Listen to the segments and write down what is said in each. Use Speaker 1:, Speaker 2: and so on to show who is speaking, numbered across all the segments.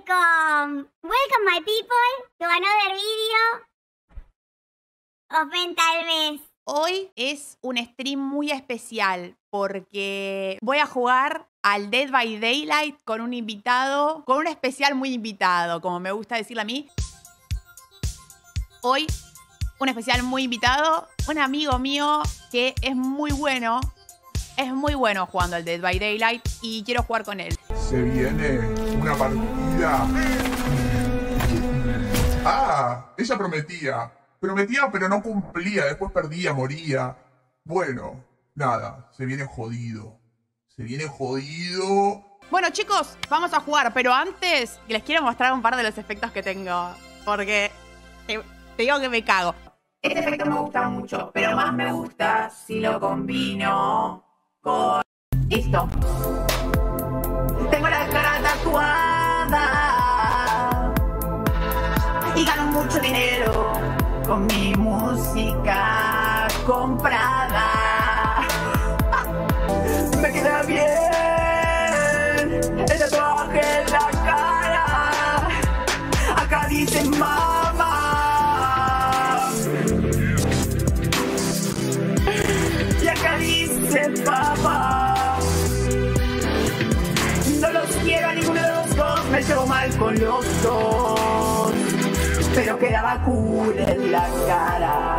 Speaker 1: Welcome my people to another video of Mental Mess.
Speaker 2: Hoy es un stream muy especial porque voy a jugar al Dead by Daylight con un invitado, con un especial muy invitado, como me gusta decirle a mí. Hoy, un especial muy invitado, un amigo mío que es muy bueno jugando al Dead by Daylight y quiero jugar con él.
Speaker 3: Se viene una partida. Ah, ella prometía, pero no cumplía, después perdía, moría. Bueno, nada, se viene jodido. Se viene jodido.
Speaker 2: Bueno, chicos, vamos a jugar, pero antes les quiero mostrar un par de los efectos que tengo, porque te digo que me cago. Este efecto me gusta mucho, pero más me gusta si lo combino con... Listo. Tengo la cara tatuada y gano mucho dinero con mi música comprada. Me queda bien el tatuaje en la cara. Acá dice mamá y acá dice papá. No los quiero a ninguno de los dos, me llevo mal con los dos, pero quedaba cool en la cara.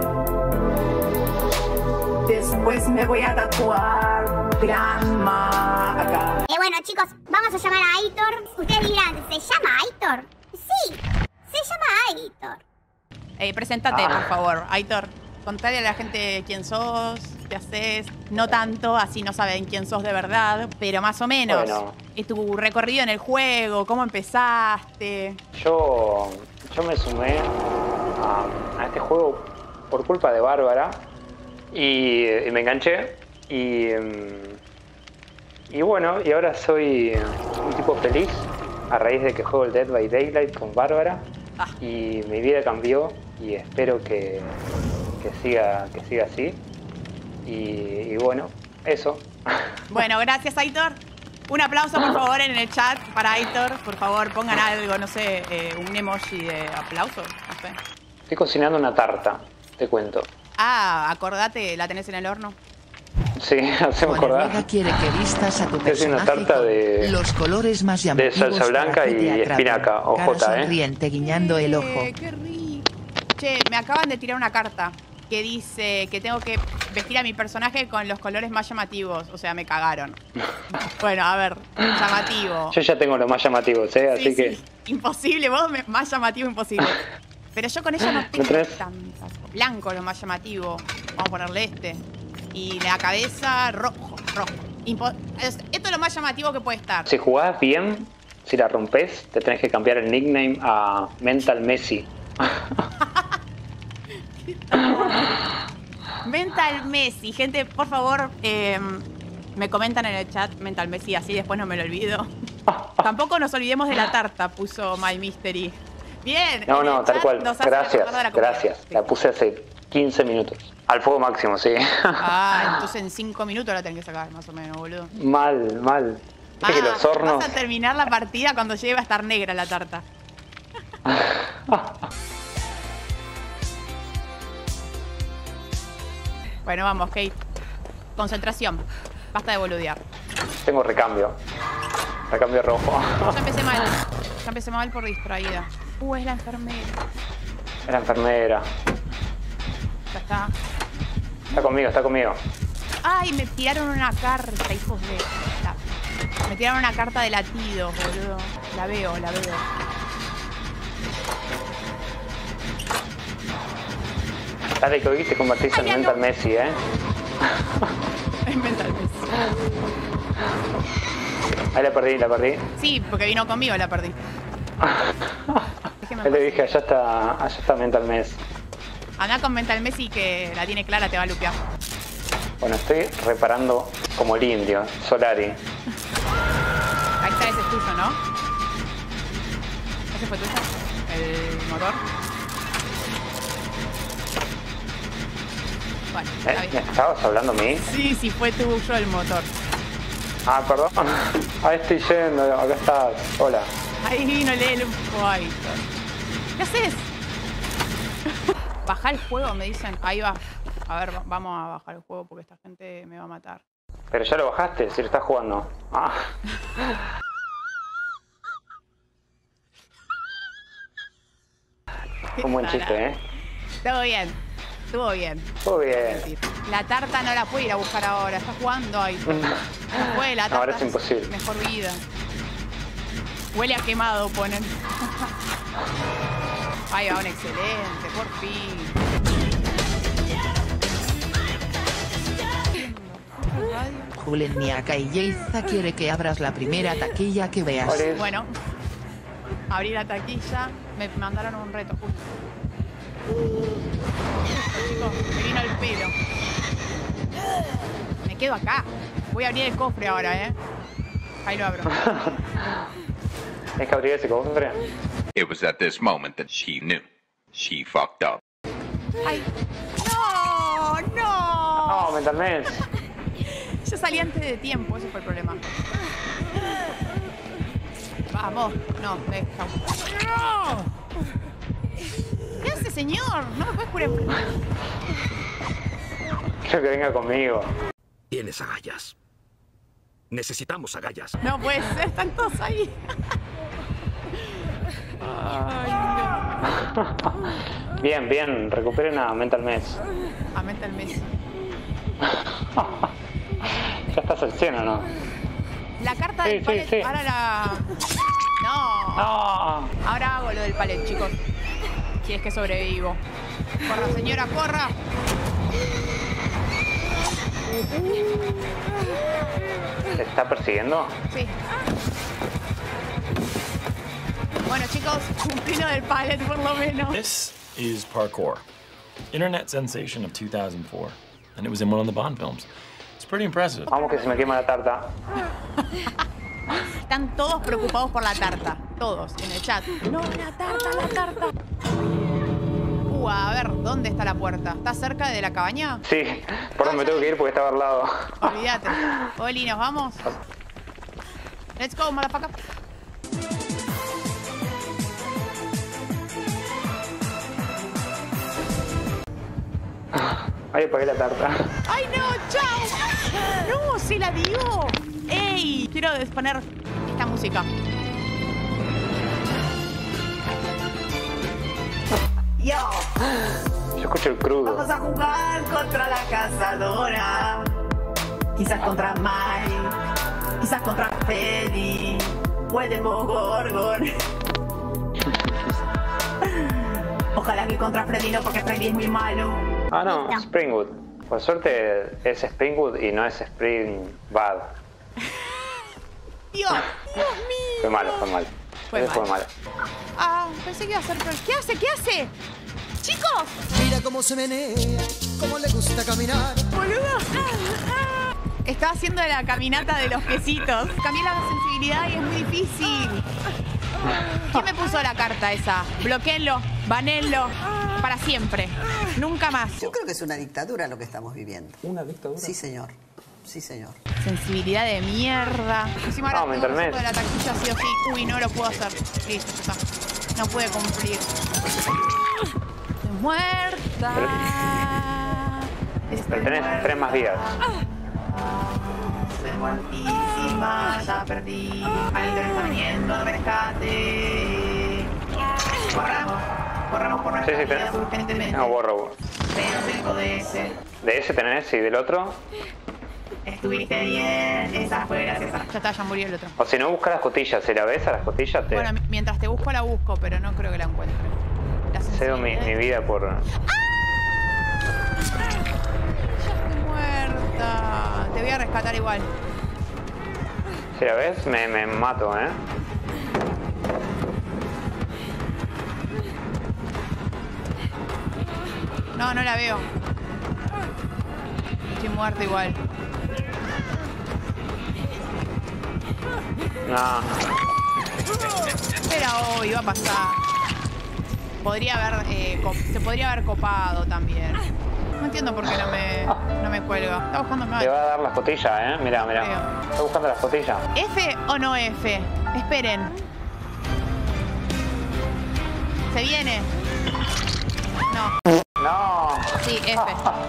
Speaker 2: Después me voy a tatuar Grandma acá.
Speaker 1: Bueno chicos, vamos a llamar a Aitor. Ustedes dirán, ¿se llama Aitor? Sí, se llama Aitor.
Speaker 2: Preséntate, por favor, Aitor. Contale a la gente quién sos, qué haces. No tanto, así no saben quién sos de verdad, pero más o menos.
Speaker 4: Bueno.
Speaker 2: ¿Es tu recorrido en el juego? ¿Cómo empezaste?
Speaker 4: Yo me sumé a este juego por culpa de Bárbara y me enganché y bueno, y ahora soy un tipo feliz a raíz de que juego el Dead by Daylight con Bárbara y mi vida cambió y espero que siga así y bueno, eso.
Speaker 2: Bueno, gracias Aitor. Un aplauso por favor en el chat para Aitor. Por favor pongan algo, no sé, un emoji de aplauso, no sé.
Speaker 4: Estoy cocinando una tarta, te cuento.
Speaker 2: Ah, acordate, ¿la tenés en el horno?
Speaker 4: Sí, hacemos acordar.
Speaker 5: Quiere que vistas a tu
Speaker 4: Es una tarta de
Speaker 5: los colores más
Speaker 4: de
Speaker 5: llamativos
Speaker 4: salsa blanca y espinaca,
Speaker 5: cara
Speaker 4: ojota,
Speaker 5: sonriente, guiñando el ojo.
Speaker 2: Qué rico. Che, me acaban de tirar una carta que dice que tengo que vestir a mi personaje con los colores más llamativos. O sea, me cagaron. Bueno, a ver, llamativo.
Speaker 4: Yo ya tengo los más llamativos, así que...
Speaker 2: Sí. Imposible, más llamativo imposible. Pero yo con ella no tengo tantas. Blanco lo más llamativo. Vamos a ponerle este. Y la cabeza rojo. Esto es lo más llamativo que puede estar.
Speaker 4: Si jugás bien, si la rompes, te tenés que cambiar el nickname a Mental Messi.
Speaker 2: Mental Messi. Gente, por favor, me comentan en el chat Mental Messi, así después no me lo olvido. Tampoco nos olvidemos de la tarta, puso My Mystery. Bien.
Speaker 4: No, tal cual. Gracias.
Speaker 2: Sí.
Speaker 4: La puse hace 15 minutos. Al fuego máximo, sí.
Speaker 2: Ah, entonces en 5 minutos la tenés que sacar, más o menos, boludo.
Speaker 4: Mal. Viste que los hornos...
Speaker 2: Vas a terminar la partida cuando llegue a estar negra la tarta. Bueno, vamos, Kate. Concentración. Basta de boludear.
Speaker 4: Tengo recambio. Recambio rojo.
Speaker 2: Ya empecé mal por distraída. Es la enfermera.
Speaker 4: Es la enfermera.
Speaker 2: Ya está.
Speaker 4: Está conmigo.
Speaker 2: Ay, me tiraron una carta, hijos de... Me tiraron una carta de latidos, boludo. La veo.
Speaker 4: Dale que hoy te convertís en Mental Messi,
Speaker 2: Es Mental Messi.
Speaker 4: Ahí la perdí.
Speaker 2: Sí, porque vino conmigo, la perdí.
Speaker 4: Ahí le dije, allá está Mental Messi.
Speaker 2: Andá con Mental Messi que la tiene clara, te va a lupear.
Speaker 4: Bueno, estoy reparando como el indio, Solari.
Speaker 2: Ahí está, ese es tuyo, ¿no? ¿Ese fue tuyo? ¿El motor? Bueno, está bien.
Speaker 4: ¿Me estabas hablando a mí?
Speaker 2: Sí, fue tuyo el motor.
Speaker 4: Ah, perdón. Ahí estoy yendo, acá estás. Hola.
Speaker 2: Ahí vino el elfo, Aitor. ¿Qué haces? Baja el juego, me dicen. Ahí va. A ver, vamos a bajar el juego porque esta gente me va a matar.
Speaker 4: Pero ya lo bajaste, si lo estás jugando. Ah. Un buen chiste, ¿eh?
Speaker 2: Todo bien. Estuvo bien.
Speaker 4: Todo bien.
Speaker 2: La tarta no la puede ir a buscar ahora. Está jugando ahí. No puede, la tarta.
Speaker 4: Ahora es imposible.
Speaker 2: Mejor vida. Huele a quemado, ponen. Ahí va, un excelente. Por fin.
Speaker 5: Julen Niaka y Yeiza quiere que abras la primera taquilla que veas.
Speaker 4: ¿Cuál es?
Speaker 2: Bueno. Abrí la taquilla. Me mandaron un reto justo. Chicos, me vino el pelo. Me quedo acá. Voy a abrir el cofre ahora, ¿eh? Ahí lo abro.
Speaker 4: ¿Es que abrir ese cofre?
Speaker 6: It was at this moment that she knew. She fucked up.
Speaker 2: ¡Ay! ¡No! ¡No!
Speaker 4: No, mentalmente.
Speaker 2: Yo salí antes de tiempo, ese fue el problema. Vamos. No, deja. ¡No! ¿Qué hace, señor? No me puedes curar.
Speaker 4: Quiero que venga conmigo.
Speaker 7: Tienes agallas. Necesitamos agallas.
Speaker 2: No puede ser, están todos ahí. Ay, no.
Speaker 4: Bien, bien. Recuperen a Mental Mess.
Speaker 2: A Mental Mess.
Speaker 4: Ya estás al 100, ¿o no?
Speaker 2: La carta del palet.
Speaker 4: Sí.
Speaker 2: Ahora la... No.
Speaker 4: No.
Speaker 2: Ahora hago lo del palet, chicos. Si es que sobrevivo. Corra, señora, corra.
Speaker 4: ¿Te está persiguiendo?
Speaker 2: Sí. Bueno, chicos, cumplí lo del palet por lo menos.
Speaker 8: This is Parkour, internet sensation of 2004, and it was in one of the Bond films. It's pretty impressive.
Speaker 4: Vamos que se me quema la tarta.
Speaker 2: Están todos preocupados por la tarta. Todos, en el chat. No, la tarta, la tarta. A ver, ¿dónde está la puerta? ¿Está cerca de la cabaña?
Speaker 4: Sí, por donde me tengo que ir porque estaba al lado.
Speaker 2: Olvídate. Oli, ¿nos vamos? Let's go, motherfucker.
Speaker 4: Ahí apagué la tarta.
Speaker 2: ¡Ay, no! ¡Chao! ¡No! ¡Se la dio! ¡Ey! Quiero poner esta música.
Speaker 9: Yo,
Speaker 4: Yo escucho el crudo.
Speaker 9: vamos a jugar contra la cazadora. Quizás contra Mike, quizás contra Freddy o el Demogorgon. Ojalá que contra Freddy no, porque Freddy es muy malo.
Speaker 4: Ah, no, Springwood. Por suerte es Springwood y no es Spring Bad.
Speaker 2: Dios mío.
Speaker 4: Fue malo, fue malo.
Speaker 2: Fue
Speaker 4: Ese fue
Speaker 2: malo.
Speaker 4: malo.
Speaker 2: Ah, pensé que iba a ser... ¿Qué hace? ¿Qué hace? ¡Chicos!
Speaker 10: Mira cómo se menea, cómo le gusta caminar.
Speaker 2: ¡Boludo! Estaba haciendo la caminata de los piecitos. Cambié la sensibilidad y es muy difícil. ¿Quién me puso la carta esa? Bloqueenlo, banenlo, para siempre. Nunca más.
Speaker 10: Yo creo que es una dictadura lo que estamos viviendo.
Speaker 4: ¿Una dictadura?
Speaker 10: Sí, señor. Sí, señor.
Speaker 2: Sensibilidad de mierda. Encima ahora
Speaker 4: No, me
Speaker 2: tengo que
Speaker 4: internet.
Speaker 2: hacer de la taquilla sí o sí. Uy, no lo puedo hacer. Listo, ya está. No pude cumplir. Estoy muerta.
Speaker 4: Pero tenés 3 más días.
Speaker 9: Estoy muertísima, ya perdí. Aitor está viniendo al rescate. Corramos por nuestra
Speaker 4: Sí,
Speaker 9: vida urgentemente.
Speaker 4: No, borro.
Speaker 9: Pero de ese.
Speaker 4: De ese tenés y del otro.
Speaker 9: Estuviste bien, esa fue graciosa.
Speaker 2: Ya está, ya murió el otro.
Speaker 4: O si no, busca las costillas. Si la ves a las costillas, te
Speaker 2: Bueno, mientras te busco la busco, pero no creo que la encuentre. La
Speaker 4: cedo mi
Speaker 2: sensibilidad-
Speaker 4: vida por...
Speaker 2: Ya estoy muerta. Te voy a rescatar igual.
Speaker 4: Si la ves, me mato, ¿eh?
Speaker 2: No, no la veo. Estoy muerta igual.
Speaker 4: No.
Speaker 2: Era obvio, iba a pasar. Podría haber, se podría haber copado también. No entiendo por qué no me cuelga. Está buscando
Speaker 4: Te
Speaker 2: mal.
Speaker 4: va a dar las costillas, ¿eh? Mira, mira.
Speaker 2: Veo.
Speaker 4: Está buscando las costillas.
Speaker 2: ¿F o no F? Esperen. Se viene. No.
Speaker 4: No.
Speaker 2: Sí, F.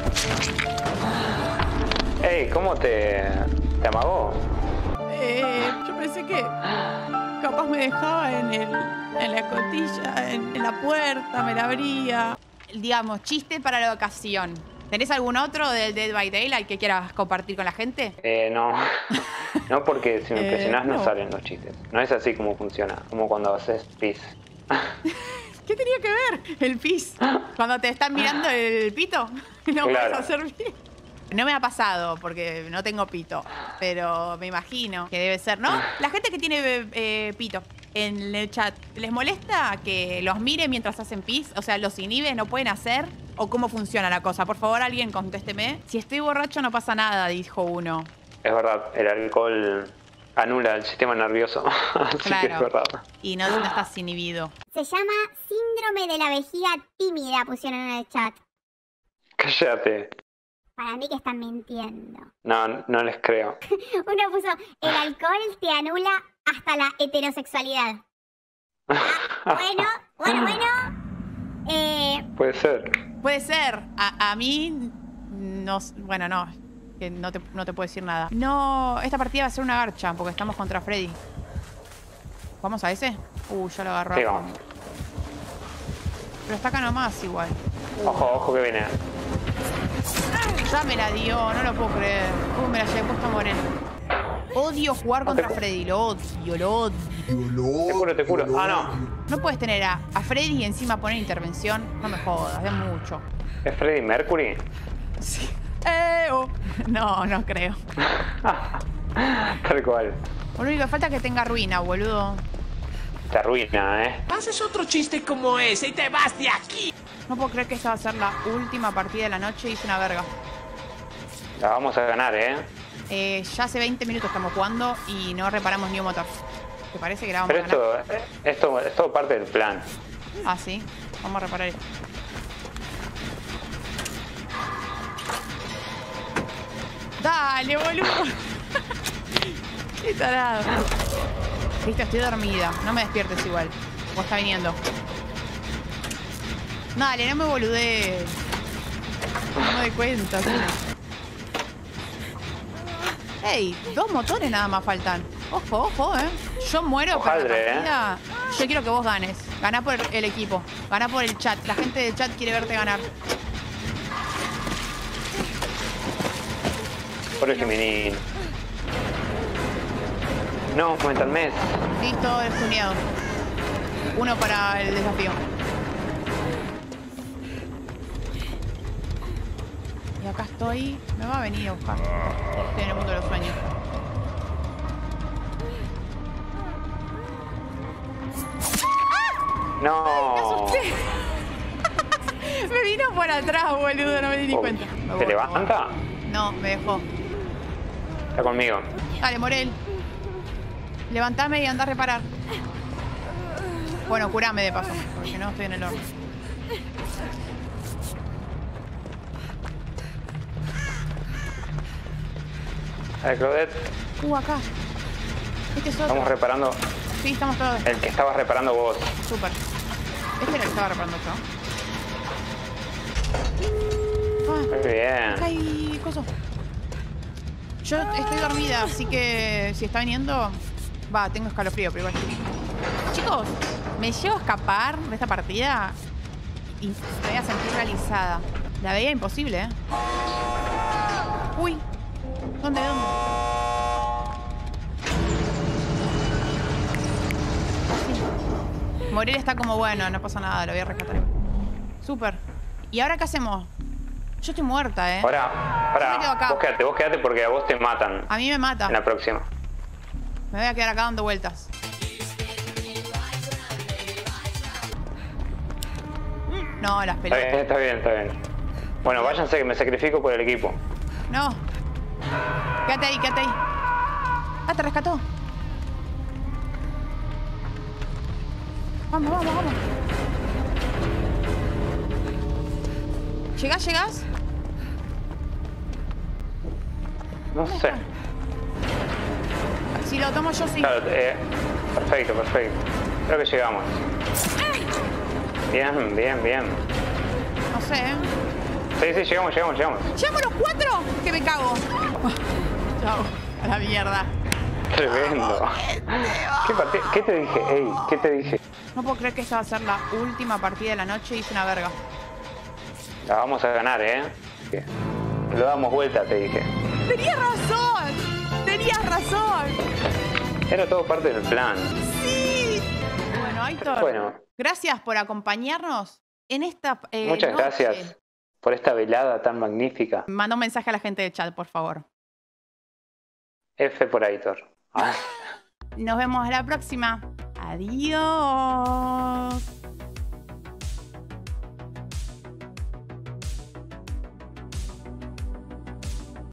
Speaker 4: Ey, ¿cómo te amagó?
Speaker 2: Yo pensé que capaz me dejaba en la escotilla, en la puerta, me la abría. Digamos, chiste para la ocasión. ¿Tenés algún otro del Dead by Daylight que quieras compartir con la gente?
Speaker 4: No. No, porque si me presionás no salen los chistes. No es así como funciona, como cuando haces pis.
Speaker 2: ¿Qué tenía que ver el pis? Cuando te están mirando el pito, no
Speaker 4: Claro.
Speaker 2: puedes hacer pis. No me ha pasado porque no tengo pito, pero me imagino que debe ser, ¿no? La gente que tiene pito en el chat, ¿les molesta que los mire mientras hacen pis? O sea, ¿los inhibe? ¿No pueden hacer? ¿O cómo funciona la cosa? Por favor, alguien contésteme. Si estoy borracho no pasa nada, dijo uno.
Speaker 4: Es verdad, el alcohol anula el sistema nervioso. Así
Speaker 2: Claro.
Speaker 4: que es verdad.
Speaker 2: Y no estás inhibido.
Speaker 1: Se llama síndrome de la vejiga tímida, pusieron en el chat.
Speaker 4: Cállate.
Speaker 1: Para mí que están mintiendo.
Speaker 4: No les creo.
Speaker 1: Uno puso, el alcohol te anula hasta la heterosexualidad. Bueno.
Speaker 4: Puede ser.
Speaker 2: Puede ser. A mí, no, bueno, no. Que no te puedo decir nada. No, esta partida va a ser una garcha porque estamos contra Freddy. ¿Vamos a ese? Ya lo agarró.
Speaker 4: Sí, vamos.
Speaker 2: Pero está acá nomás igual.
Speaker 4: Ojo que viene.
Speaker 2: Ya me la dio, no lo puedo creer. Me la llevé puesta a morir. Odio jugar contra Freddy, lo odio.
Speaker 4: Te curo. Ah, no.
Speaker 2: No puedes tener a Freddy y encima poner intervención. No me jodas, es mucho.
Speaker 4: ¿Es Freddie Mercury?
Speaker 2: Sí. No creo.
Speaker 4: Tal cual.
Speaker 2: Lo único que falta es que tenga ruina, boludo.
Speaker 4: Te arruina,
Speaker 11: Haces otro chiste como ese y te vas de aquí.
Speaker 2: No puedo creer que esta va a ser la última partida de la noche y es una verga.
Speaker 4: La vamos a ganar,
Speaker 2: Ya hace 20 minutos estamos jugando y no reparamos ni un motor. ¿Te parece que la vamos a ganar?
Speaker 4: Pero esto es todo parte del plan.
Speaker 2: Ah, sí. Vamos a reparar esto. Dale, boludo. Qué tarado. Listo, estoy dormida. No me despiertes igual. Vos está viniendo. Dale, no me boludees. No me doy cuenta, sí. Ey, 2 motores nada más faltan. Ojo, Yo muero por la partida. Yo quiero que vos ganes. Ganá por el equipo. Ganá por el chat. La gente del chat quiere verte ganar.
Speaker 4: Por el Gemini. No, Mental Mes.
Speaker 2: Listo, estuneado. 1 para el desafío. Y acá estoy. Me va a venir a buscar. Estoy en el mundo de los sueños.
Speaker 4: No.
Speaker 2: Me asusté. Me vino por atrás, boludo. No me di ni cuenta.
Speaker 4: ¿Se levanta?
Speaker 2: No, me dejó.
Speaker 4: Está conmigo.
Speaker 2: Dale, Morel. Levantame y anda a reparar. Bueno, curame de paso, porque no estoy en el horno.
Speaker 4: Claudette.
Speaker 2: Acá. Este es otro.
Speaker 4: Estamos reparando.
Speaker 2: Sí, estamos todos.
Speaker 4: El que estabas reparando vos.
Speaker 2: Súper. Este era el que estaba reparando yo.
Speaker 4: Muy bien.
Speaker 2: Acá hay cosas. Yo estoy dormida, así que si está viniendo... tengo escalofrío, pero igual. Chicos, me llevo a escapar de esta partida y me voy a sentir realizada. La veía imposible, Uy. ¿Dónde? Sí. Morel está como bueno, no pasa nada, lo voy a rescatar. Súper. ¿Y ahora qué hacemos? Yo estoy muerta,
Speaker 4: Ahora, vos quedate porque a vos te matan.
Speaker 2: A mí me mata.
Speaker 4: En la próxima.
Speaker 2: Me voy a quedar acá dando vueltas. No, las pelotas.
Speaker 4: Está bien. Bueno, váyanse que me sacrifico por el equipo.
Speaker 2: No. Quédate ahí. Ah, te rescató. Vamos. ¿Llegás?
Speaker 4: No sé.
Speaker 2: Si lo tomo yo, sí.
Speaker 4: Claro, perfecto. Creo que llegamos. Bien, bien, bien.
Speaker 2: No sé.
Speaker 4: Sí, llegamos.
Speaker 2: ¿Llegamos los 4? Que me cago. Chao. A la mierda.
Speaker 4: Tremendo. ¿Qué te dije? Ey, ¿qué te dije?
Speaker 2: No puedo creer que esta va a ser la última partida de la noche y hice una verga.
Speaker 4: La vamos a ganar, ¿eh? Lo damos vuelta, te dije.
Speaker 2: Tenías razón.
Speaker 4: Era todo parte del plan.
Speaker 2: Sí. Bueno, Aitor.
Speaker 4: Bueno.
Speaker 2: Gracias por acompañarnos en esta
Speaker 4: Muchas
Speaker 2: noche.
Speaker 4: gracias por esta velada tan magnífica.
Speaker 2: Manda un mensaje a la gente de chat, por favor.
Speaker 4: F por Aitor.
Speaker 2: Nos vemos la próxima. Adiós.